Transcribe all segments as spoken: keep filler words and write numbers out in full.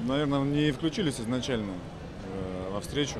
наверное, не включились изначально э, во встречу.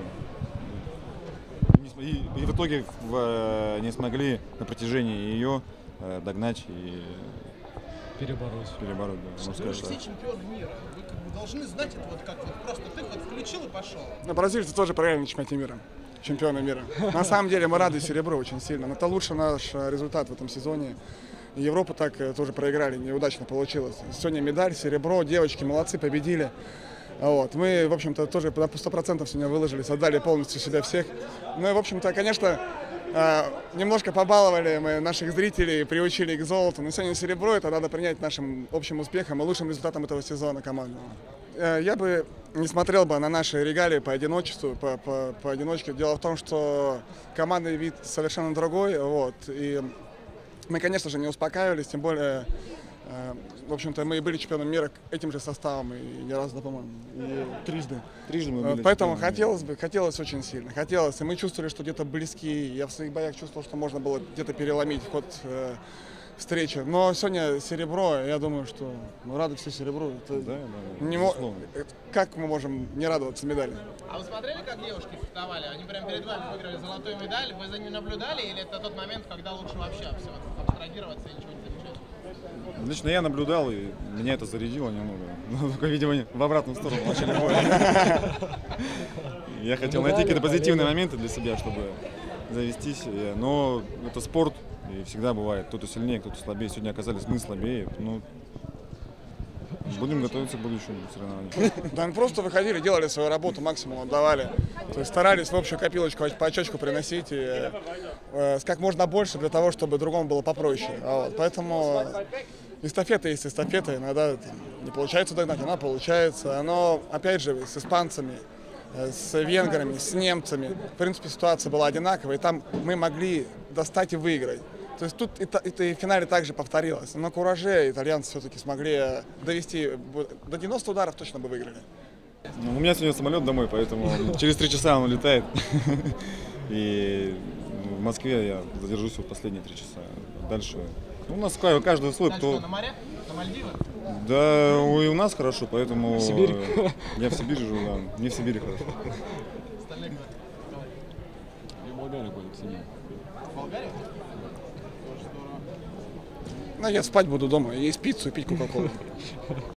И, и в итоге в, э, не смогли на протяжении ее э, догнать и перебороть. перебороть да, Вы же все чемпионы мира. Вы как бы должны знать это вот как вот просто ты вот включил и пошел. Но бразильцы тоже проиграли на чемпионате мира. Чемпионы мира. На самом деле мы рады серебру очень сильно. Это лучший наш результат в этом сезоне. Европу так тоже проиграли, неудачно получилось. Сегодня медаль, серебро, девочки молодцы, победили. Вот. Мы, в общем-то, тоже на сто процентов сегодня выложились, отдали полностью себя всех. Ну и, в общем-то, конечно, немножко побаловали мы наших зрителей, приучили их к золоту. Но сегодня серебро, это надо принять нашим общим успехом и лучшим результатом этого сезона командного. Я бы не смотрел бы на наши регалии по одиночеству, по, по, по одиночке. Дело в том, что командный вид совершенно другой. Вот. И мы, конечно же, не успокаивались, тем более, э, в общем-то, мы были чемпионом мира этим же составом, и не раз, да, по-моему, и трижды. Трижды мы были Поэтому хотелось бы, хотелось очень сильно, хотелось, и мы чувствовали, что где-то близки. Я в своих боях чувствовал, что можно было где-то переломить ход э, встречи. Но сегодня серебро, я думаю, что ну, рады все серебру. Это да, да, не мо... Как мы можем не радоваться медали? А вы смотрели, как девушки фехтовали? Они прямо перед вами выиграли золотую медаль. Вы за ними наблюдали или это тот момент, когда лучше вообще все абстрагироваться и ничего не замечать? Лично я наблюдал, и меня это зарядило немного. Но только, видимо, в обратную сторону начали боя. Я хотел найти какие-то позитивные моменты для себя, чтобы завестись. Но это спорт, и всегда бывает. Кто-то сильнее, кто-то слабее. Сегодня оказались мы слабее. Ну, будем готовиться к будущему соревнованию. Да, мы просто выходили, делали свою работу, максимум отдавали. То есть старались в общую копилочку по очечку приносить и, э, как можно больше для того, чтобы другому было попроще. А вот, поэтому эстафета есть эстафета, иногда там, не получается догнать, она получается. Но опять же с испанцами, с венграми, с немцами, в принципе, ситуация была одинаковая, и там мы могли достать и выиграть. То есть тут это, это и в финале также повторилось. Но кураже итальянцы все-таки смогли довести до девяноста ударов, точно бы выиграли. Ну, у меня сегодня самолет домой, поэтому через три часа он улетает. И в Москве я задержусь в последние три часа. Дальше. Ну, у нас каждый свой, кто. На море? На Мальдивы? Да, и у нас хорошо, поэтому. В Сибирь. Я в Сибири живу, да. Мне в Сибири хорошо. Остальные куда? В Болгарию будем сидеть. В Болгарию? Ну, я спать буду дома, есть пиццу и пить кока-колу.